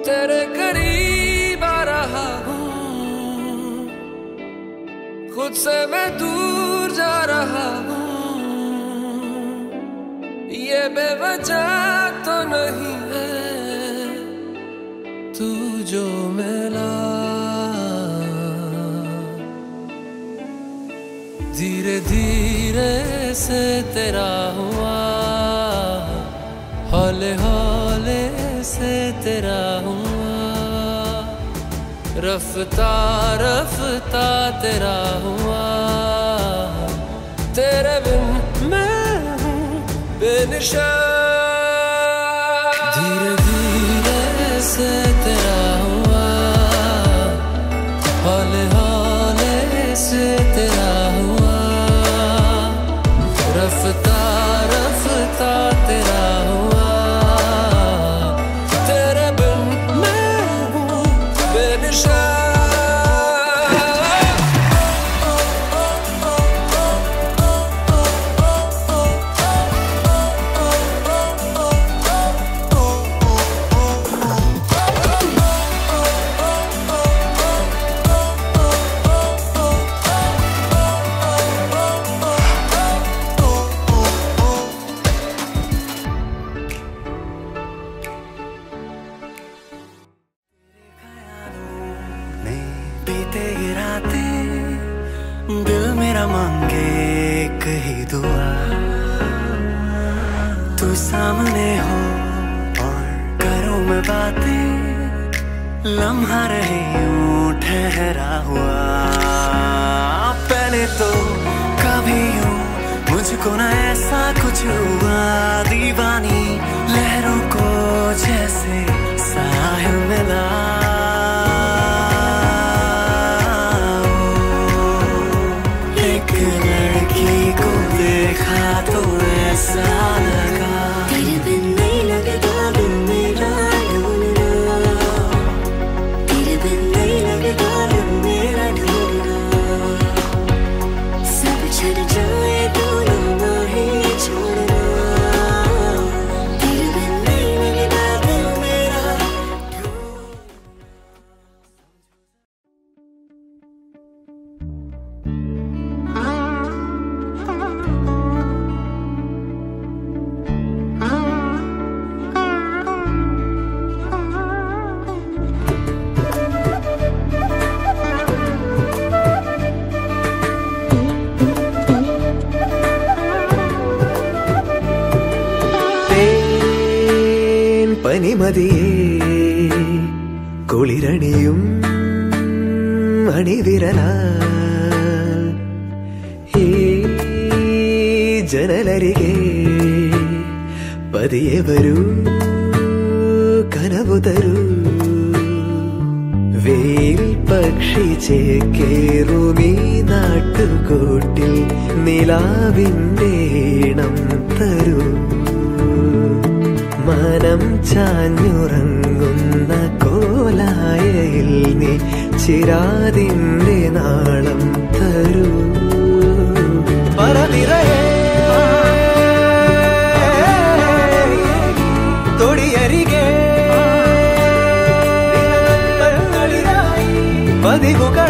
तेरे करीब आ रहा हूँ, खुद से मैं दूर जा रहा हूँ। ये बेवजह तो नहीं है तू जो मिला, धीरे धीरे से तेरा हुआ, हौले हौले से तेरा हुआ, रफ्ता रफ्ता तेरा हुआ। तेरे बिन मैं हूँ बेनिशान, धीरे धीरे से तेरा हुआ, हौले हौले से तेरा हुआ, रफ्ता रफ्ता तेरा हुआ। तेरे बिन मैं हूँ बेनिशान। बीते ये रातें दिल मेरा मांगे एक ही दुआ, तू सामने हो और करूं मैं बातें, लम्हा रहे यूं ठहरा हुआ। पहले तो कभी यूं मुझको ना ऐसा कुछ हुआ, दीवानी लहरों को जैसे साहिल मिला। तो ऐसा लगा तेरे बिन नहीं लगता दिल मेरा ढूंढना, तेरे बिन नहीं लगता दिल मेरा ढूंढना। सब छड़ जाए तो ना ही छोड़ना, तेरे बिन नहीं लगता दिल मेरा പനിമതിയേ കുളിരണിയും അണിവിരലാൽ ഈ ജനലരികെ പതിയെ വരൂ കനവു തരൂ വെയിൽ പക്ഷി ചേക്കേറുമീ നാട്ടുകൂട്ടിൽ നിലാവിന്റെ ഈണം തരൂ മനം ചാഞ്ഞുറങ്ങുന്ന കോലായയിൽ നീ ചിരാതിന്റെ നാളം തരൂ പറനിറയെ തൊടിയരികെ പതിവുക